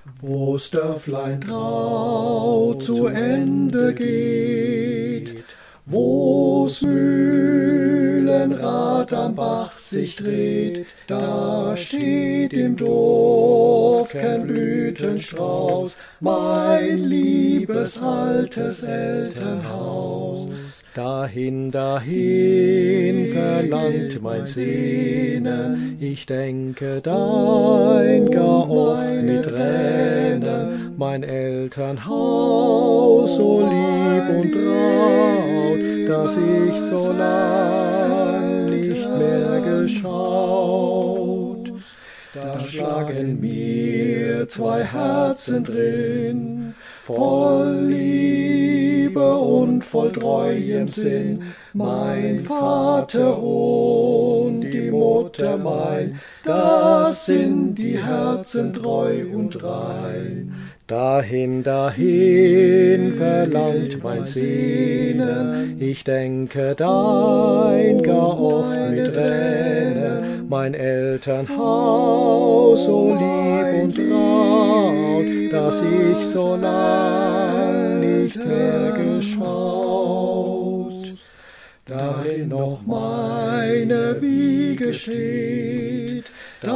Wo's Dörflein trauer zu Ende geht, wo's Mühlenrad am Bach sich dreht, da steht im Dorf kein Blütenstrauß, mein liebes altes Elternhaus. Dahin, dahin verlangt mein Sehnen, ich denke dein gar oft mit Tränen, mein Elternhaus so lieb und traut, dass ich so lang nicht mehr geschaut. Da schlagen mir zwei Herzen drin, voll Liebe und voll treuem Sinn, mein Vater und die Mutter mein, das sind die Herzen treu und rein. Dahin, dahin verlangt mein Sehnen, ich denke dein gar oft mit Tränen, mein Elternhaus so lieb und traut, dass ich so lang nicht mehr geschaut. Darin noch meine Wiege steht,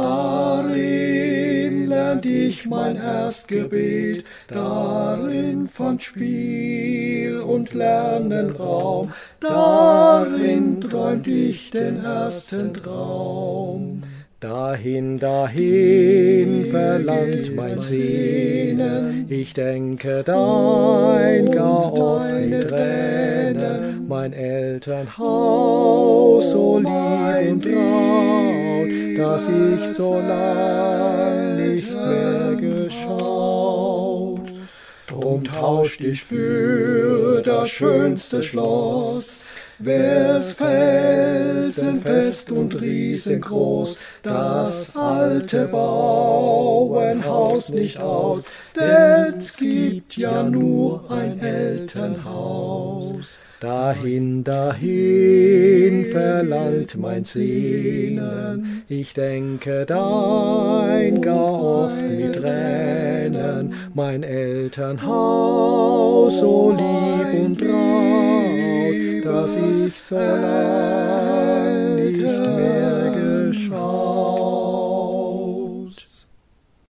darin lernt ich mein Erstgebet, darin fand Spiel und Lernen Raum, darin träumt ich den ersten Traum. Dahin, dahin verlangt mein Sehnen, ich denke dein gar oft mit Tränen, mein Elternhaus so lieb und traut, dass ich so lang nicht mehr geschaut. Drum tauscht ich für das schönste Schloss, wär's felsenfest und riesengroß, das alte Bauernhaus nicht aus, denn's gibt ja nur ein Elternhaus. Dahin, dahin verlangt mein Sehnen, ich denke dein gar oft mit Tränen, mein Elternhaus so lieb und traut, dass ich so lang nicht mehr